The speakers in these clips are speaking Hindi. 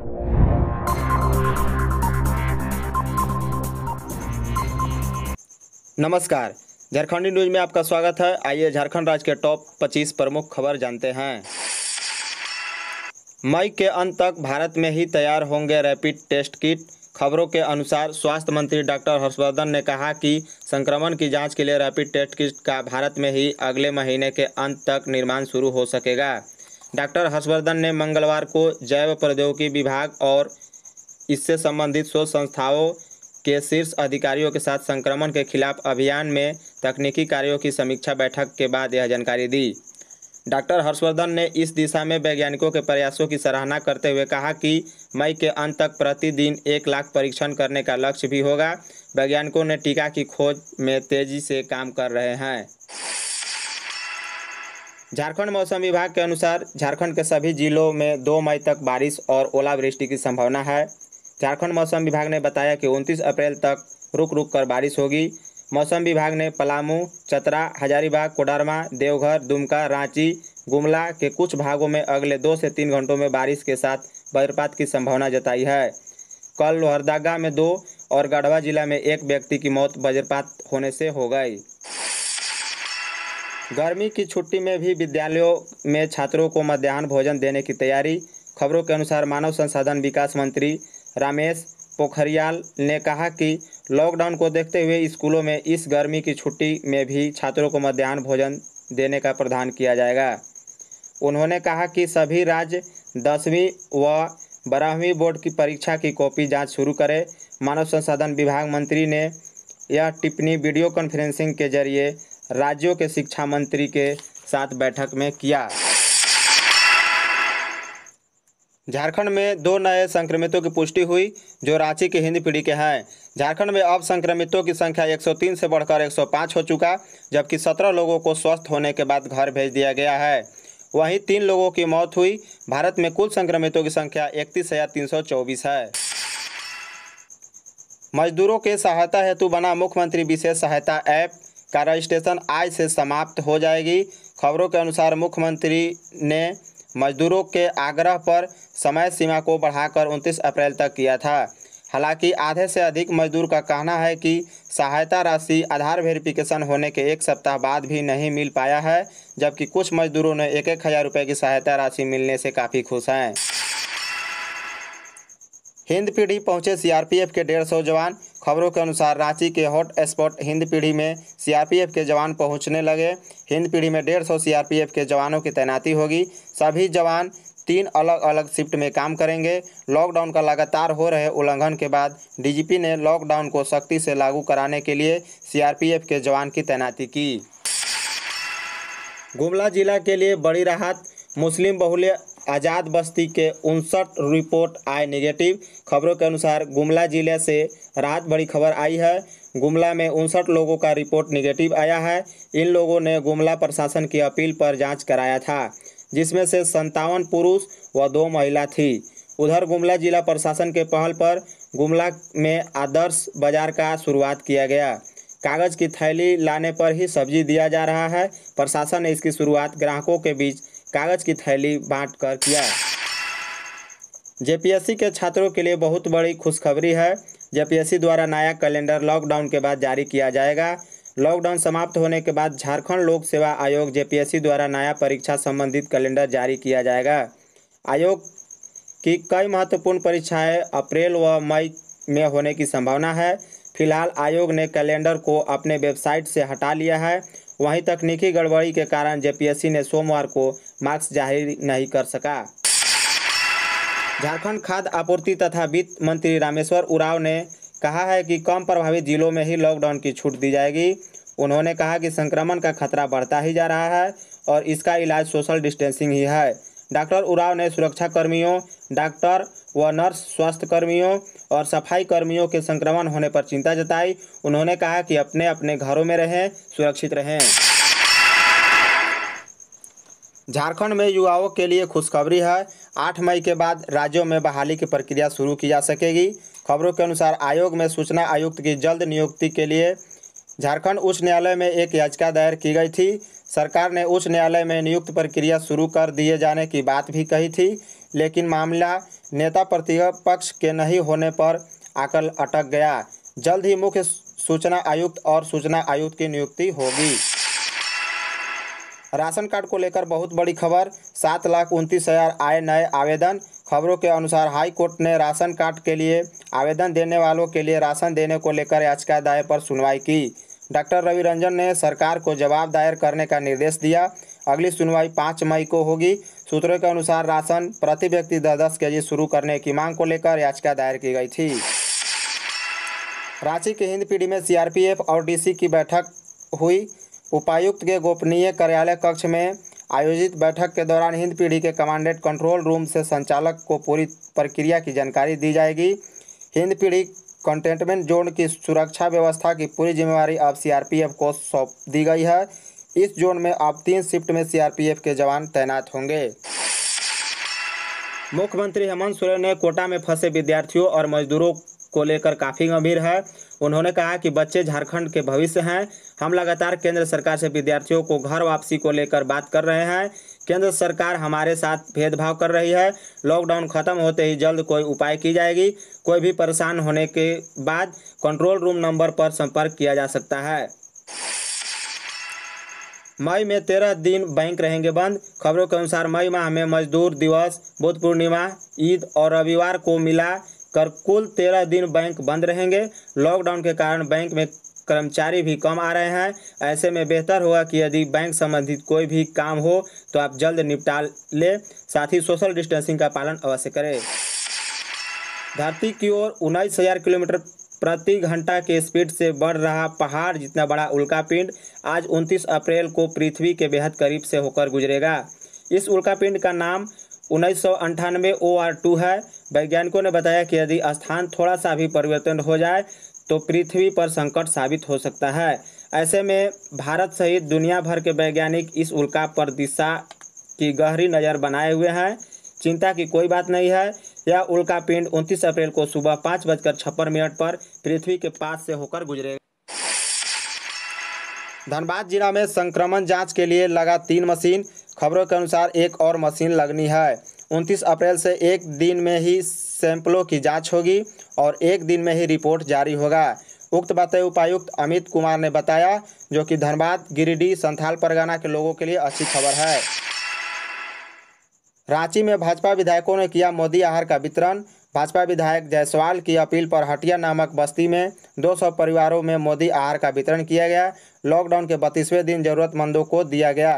नमस्कार, झारखंडी न्यूज में आपका स्वागत है। आइए झारखंड राज्य के टॉप 25 प्रमुख खबर जानते हैं। मई के अंत तक भारत में ही तैयार होंगे रैपिड टेस्ट किट। खबरों के अनुसार स्वास्थ्य मंत्री डॉक्टर हर्षवर्धन ने कहा कि संक्रमण की जांच के लिए रैपिड टेस्ट किट का भारत में ही अगले महीने के अंत तक निर्माण शुरू हो सकेगा। डॉक्टर हर्षवर्धन ने मंगलवार को जैव प्रौद्योगिकी विभाग और इससे संबंधित शोध संस्थाओं के शीर्ष अधिकारियों के साथ संक्रमण के खिलाफ अभियान में तकनीकी कार्यों की समीक्षा बैठक के बाद यह जानकारी दी। डॉक्टर हर्षवर्धन ने इस दिशा में वैज्ञानिकों के प्रयासों की सराहना करते हुए कहा कि मई के अंत तक प्रतिदिन 1 लाख परीक्षण करने का लक्ष्य भी होगा। वैज्ञानिकों ने टीका की खोज में तेजी से काम कर रहे हैं। झारखंड मौसम विभाग के अनुसार झारखंड के सभी जिलों में 2 मई तक बारिश और ओलावृष्टि की संभावना है। झारखंड मौसम विभाग ने बताया कि 29 अप्रैल तक रुक रुक कर बारिश होगी। मौसम विभाग ने पलामू, चतरा, हजारीबाग, कोडरमा, देवघर, दुमका, रांची, गुमला के कुछ भागों में अगले 2 से 3 घंटों में बारिश के साथ वज्रपात की संभावना जताई है। कल लोहरदगा में 2 और गढ़वा जिला में 1 व्यक्ति की मौत वज्रपात होने से हो गई। गर्मी की छुट्टी में भी विद्यालयों में छात्रों को मध्याह्न भोजन देने की तैयारी। खबरों के अनुसार मानव संसाधन विकास मंत्री रमेश पोखरियाल ने कहा कि लॉकडाउन को देखते हुए स्कूलों में इस गर्मी की छुट्टी में भी छात्रों को मध्याह्न भोजन देने का प्रावधान किया जाएगा। उन्होंने कहा कि सभी राज्य 10वीं व 12वीं बोर्ड की परीक्षा की कॉपी जांच शुरू करें। मानव संसाधन विभाग मंत्री ने यह टिप्पणी वीडियो कॉन्फ्रेंसिंग के जरिए राज्यों के शिक्षा मंत्री के साथ बैठक में किया। झारखंड में 2 नए संक्रमितों की पुष्टि हुई जो रांची के हिंद पीढ़ी के हैं। झारखंड में अब संक्रमितों की संख्या 103 से बढ़कर 105 हो चुका, जबकि 17 लोगों को स्वस्थ होने के बाद घर भेज दिया गया है। वहीं 3 लोगों की मौत हुई। भारत में कुल संक्रमितों की संख्या 31,324 है। मजदूरों के सहायता हेतु बना मुख्यमंत्री विशेष सहायता ऐप का रजिस्ट्रेशन आज से समाप्त हो जाएगी। खबरों के अनुसार मुख्यमंत्री ने मजदूरों के आग्रह पर समय सीमा को बढ़ाकर 29 अप्रैल तक किया था। हालांकि आधे से अधिक मजदूर का कहना है कि सहायता राशि आधार वेरिफिकेशन होने के 1 सप्ताह बाद भी नहीं मिल पाया है, जबकि कुछ मजदूरों ने 1-1 हज़ार रुपये की सहायता राशि मिलने से काफ़ी खुश हैं। हिंद पीढ़ी पहुंचे सीआरपीएफ के 150 जवान। खबरों के अनुसार रांची के हॉट स्पॉट हिंद पीढ़ी में सीआरपीएफ के जवान पहुंचने लगे। हिंद पीढ़ी में 150 सीआरपीएफ के जवानों की तैनाती होगी। सभी जवान 3 अलग अलग शिफ्ट में काम करेंगे। लॉकडाउन का लगातार हो रहे उल्लंघन के बाद डीजीपी ने लॉकडाउन को सख्ती से लागू कराने के लिए सीआरपीएफ के जवान की तैनाती की। गुमला जिला के लिए बड़ी राहत। मुस्लिम बहुल्य आज़ाद बस्ती के 59 रिपोर्ट आए नेगेटिव। खबरों के अनुसार गुमला जिले से राहत बड़ी खबर आई है। गुमला में 59 लोगों का रिपोर्ट नेगेटिव आया है। इन लोगों ने गुमला प्रशासन की अपील पर जांच कराया था, जिसमें से 57 पुरुष व 2 महिला थी। उधर गुमला जिला प्रशासन के पहल पर गुमला में आदर्श बाजार का शुरुआत किया गया। कागज़ की थैली लाने पर ही सब्जी दिया जा रहा है। प्रशासन ने इसकी शुरुआत ग्राहकों के बीच कागज़ की थैली बांटकर किया। जेपीएससी के छात्रों के लिए बहुत बड़ी खुशखबरी है। जेपीएससी द्वारा नया कैलेंडर लॉकडाउन के बाद जारी किया जाएगा। लॉकडाउन समाप्त होने के बाद झारखंड लोक सेवा आयोग जेपीएससी द्वारा नया परीक्षा संबंधित कैलेंडर जारी किया जाएगा। आयोग की कई महत्वपूर्ण परीक्षाएं अप्रैल व मई में होने की संभावना है। फिलहाल आयोग ने कैलेंडर को अपने वेबसाइट से हटा लिया है। वहीं तकनीकी गड़बड़ी के कारण जेपीएससी ने सोमवार को मार्क्स जारी नहीं कर सका। झारखंड खाद्य आपूर्ति तथा वित्त मंत्री रामेश्वर उरांव ने कहा है कि कम प्रभावित जिलों में ही लॉकडाउन की छूट दी जाएगी। उन्होंने कहा कि संक्रमण का खतरा बढ़ता ही जा रहा है और इसका इलाज सोशल डिस्टेंसिंग ही है। डॉक्टर उरांव ने सुरक्षा कर्मियों, डॉक्टर व नर्स, स्वास्थ्य कर्मियों और सफाई कर्मियों के संक्रमण होने पर चिंता जताई। उन्होंने कहा कि अपने अपने घरों में रहें, सुरक्षित रहें। झारखंड में युवाओं के लिए खुशखबरी है। 8 मई के बाद राज्यों में बहाली की प्रक्रिया शुरू की जा सकेगी। खबरों के अनुसार आयोग में सूचना आयुक्त की जल्द नियुक्ति के लिए झारखंड उच्च न्यायालय में एक याचिका दायर की गई थी। सरकार ने उच्च न्यायालय में नियुक्ति प्रक्रिया शुरू कर दिए जाने की बात भी कही थी, लेकिन मामला नेता प्रतिपक्ष के नहीं होने पर आकर अटक गया। जल्द ही मुख्य सूचना आयुक्त और सूचना आयुक्त की नियुक्ति होगी। राशन कार्ड को लेकर बहुत बड़ी खबर, 7,29,000 आए नए आवेदन। खबरों के अनुसार हाई कोर्ट ने राशन कार्ड के लिए आवेदन देने वालों के लिए राशन देने को लेकर याचिका दायर पर सुनवाई की। डॉक्टर रवि रंजन ने सरकार को जवाब दायर करने का निर्देश दिया। अगली सुनवाई 5 मई को होगी। सूत्रों के अनुसार राशन प्रति व्यक्ति 10-10 केजी शुरू करने की मांग को लेकर याचिका दायर की गई थी। रांची के हिंदपीढ़ी में सीआरपीएफ और डीसी की बैठक हुई। उपायुक्त के गोपनीय कार्यालय कक्ष में आयोजित बैठक के दौरान हिंदपीढ़ी के कमांडेंट कंट्रोल रूम से संचालक को पूरी प्रक्रिया की जानकारी दी जाएगी। हिंदपीढ़ी कंटेनमेंट जोन की सुरक्षा व्यवस्था की पूरी जिम्मेवारी अब सीआरपीएफ को सौंप दी गई है। इस जोन में अब 3 शिफ्ट में सीआरपीएफ के जवान तैनात होंगे। मुख्यमंत्री हेमंत सोरेन ने कोटा में फंसे विद्यार्थियों और मजदूरों को लेकर काफ़ी गंभीर है। उन्होंने कहा कि बच्चे झारखंड के भविष्य हैं। हम लगातार केंद्र सरकार से विद्यार्थियों को घर वापसी को लेकर बात कर रहे हैं। केंद्र सरकार हमारे साथ भेदभाव कर रही है। लॉकडाउन खत्म होते ही जल्द कोई उपाय की जाएगी। कोई भी परेशान होने के बाद कंट्रोल रूम नंबर पर संपर्क किया जा सकता है। मई में 13 दिन बैंक रहेंगे बंद। खबरों के अनुसार मई माह में मजदूर दिवस, बुद्ध पूर्णिमा, ईद और रविवार को मिला कर कुल 13 दिन बैंक बंद रहेंगे। लॉकडाउन के कारण बैंक में कर्मचारी भी कम आ रहे हैं। ऐसे में बेहतर होगा कि यदि बैंक संबंधित कोई भी काम हो तो आप जल्द निपटा ले। साथ ही सोशल डिस्टेंसिंग का पालन अवश्य करें। धरती की ओर 19,000 किलोमीटर प्रति घंटा के स्पीड से बढ़ रहा पहाड़ जितना बड़ा उल्कापिंड आज 29 अप्रैल को पृथ्वी के बेहद करीब से होकर गुजरेगा। इस उल्कापिंड का नाम 1998 OR2 है। वैज्ञानिकों ने बताया कि यदि स्थान थोड़ा सा भी परिवर्तन हो जाए तो पृथ्वी पर संकट साबित हो सकता है। ऐसे में भारत सहित दुनिया भर के वैज्ञानिक इस उल्का पर दिशा की गहरी नज़र बनाए हुए हैं। चिंता की कोई बात नहीं है। यह उल्कापिंड 29 अप्रैल को सुबह 5:56 पर पृथ्वी के पास से होकर गुजरेगा। धनबाद जिला में संक्रमण जांच के लिए लगा 3 मशीन। खबरों के अनुसार एक और मशीन लगनी है। 29 अप्रैल से एक दिन में ही सैंपलों की जांच होगी और एक दिन में ही रिपोर्ट जारी होगा। उक्त बातें उपायुक्त अमित कुमार ने बताया, जो कि धनबाद, गिरिडीह, संथाल परगना के लोगों के लिए अच्छी खबर है। रांची में भाजपा विधायकों ने किया मोदी आहार का वितरण। भाजपा विधायक जायसवाल की अपील पर हटिया नामक बस्ती में 200 परिवारों में मोदी आहार का वितरण किया गया। लॉकडाउन के 32वें दिन जरूरतमंदों को दिया गया।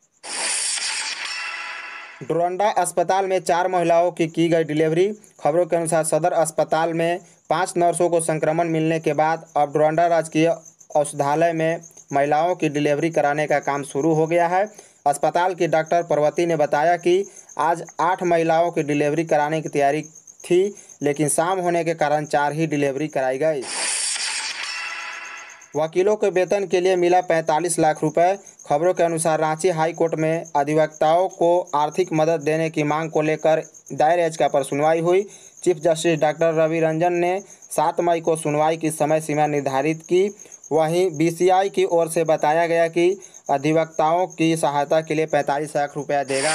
डोरंडा अस्पताल में 4 महिलाओं की गई डिलीवरी। खबरों के अनुसार सदर अस्पताल में 5 नर्सों को संक्रमण मिलने के बाद अब डोरंडा राजकीय औषधालय में महिलाओं की डिलीवरी कराने का काम शुरू हो गया है। अस्पताल की डॉक्टर प्रवती ने बताया कि आज 8 महिलाओं की डिलीवरी कराने की तैयारी थी, लेकिन शाम होने के कारण 4 ही डिलीवरी कराई गई। वकीलों के वेतन के लिए मिला 45 लाख रुपए। खबरों के अनुसार रांची हाई कोर्ट में अधिवक्ताओं को आर्थिक मदद देने की मांग को लेकर दायर याचिका पर सुनवाई हुई। Chief justice doctor Ravi Ranjan ने 7 मई को सुनवाई की समय सीमा निर्धारित की। वहीं बीसीआई की ओर से बताया गया कि अधिवक्ताओं की सहायता के लिए 45 लाख रुपया देगा।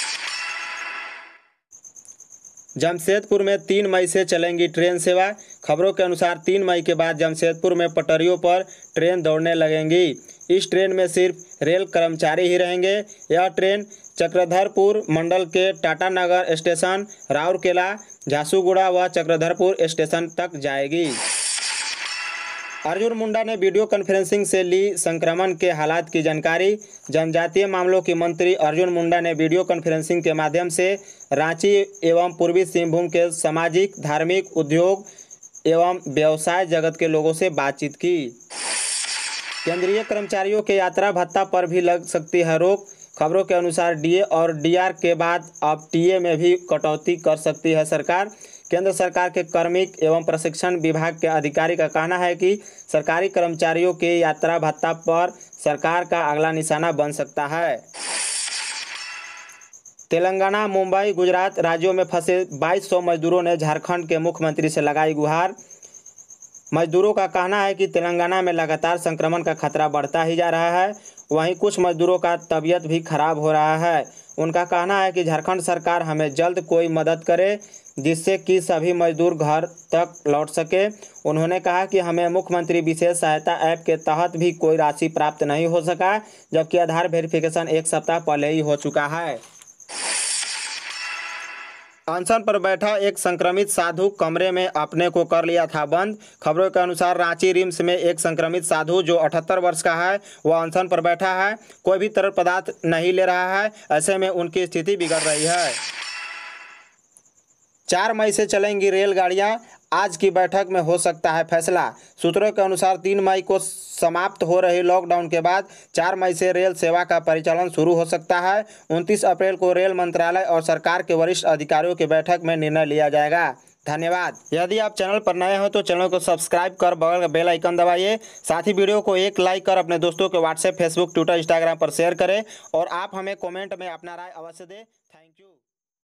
जमशेदपुर में 3 मई से चलेंगी ट्रेन सेवा। खबरों के अनुसार 3 मई के बाद जमशेदपुर में पटरियों पर ट्रेन दौड़ने लगेंगी। इस ट्रेन में सिर्फ रेल कर्मचारी ही रहेंगे। यह ट्रेन चक्रधरपुर मंडल के टाटानगर स्टेशन, राउरकेला, झारसुगुड़ा व चक्रधरपुर स्टेशन तक जाएगी। अर्जुन मुंडा ने वीडियो कॉन्फ्रेंसिंग से ली संक्रमण के हालात की जानकारी। जनजातीय मामलों के मंत्री अर्जुन मुंडा ने वीडियो कॉन्फ्रेंसिंग के माध्यम से रांची एवं पूर्वी सिंहभूम के सामाजिक, धार्मिक, उद्योग एवं व्यवसाय जगत के लोगों से बातचीत की। केंद्रीय कर्मचारियों के यात्रा भत्ता पर भी लग सकती है रोक। खबरों के अनुसार डीए और डीआर के बाद अब टीए में भी कटौती कर सकती है सरकार। केंद्र सरकार के कार्मिक एवं प्रशिक्षण विभाग के अधिकारी का कहना है कि सरकारी कर्मचारियों के यात्रा भत्ता पर सरकार का अगला निशाना बन सकता है। तेलंगाना, मुंबई, गुजरात राज्यों में फंसे 2200 मजदूरों ने झारखंड के मुख्यमंत्री से लगाई गुहार। मजदूरों का कहना है कि तेलंगाना में लगातार संक्रमण का खतरा बढ़ता ही जा रहा है। वहीं कुछ मजदूरों का तबीयत भी खराब हो रहा है। उनका कहना है कि झारखंड सरकार हमें जल्द कोई मदद करे। जिससे कि सभी मजदूर घर तक लौट सके। उन्होंने कहा कि हमें मुख्यमंत्री विशेष सहायता ऐप के तहत भी कोई राशि प्राप्त नहीं हो सका, जबकि आधार वेरिफिकेशन 1 सप्ताह पहले ही हो चुका है। अनशन पर बैठा एक संक्रमित साधु कमरे में अपने को कर लिया था बंद। खबरों के अनुसार रांची रिम्स में एक संक्रमित साधु जो 78 वर्ष का है वह अनशन पर बैठा है। कोई भी तरल पदार्थ नहीं ले रहा है। ऐसे में उनकी स्थिति बिगड़ रही है। 4 मई से चलेंगी रेलगाड़ियां, आज की बैठक में हो सकता है फैसला। सूत्रों के अनुसार 3 मई को समाप्त हो रही लॉकडाउन के बाद 4 मई से रेल सेवा का परिचालन शुरू हो सकता है। 29 अप्रैल को रेल मंत्रालय और सरकार के वरिष्ठ अधिकारियों की बैठक में निर्णय लिया जाएगा। धन्यवाद। यदि आप चैनल पर नए हो तो चैनल को सब्सक्राइब कर बगल का बेल आइकन दबाइए। साथ ही वीडियो को एक लाइक कर अपने दोस्तों के व्हाट्सएप, फेसबुक, ट्विटर, इंस्टाग्राम पर शेयर करें और आप हमें कमेंट में अपना राय अवश्य दें।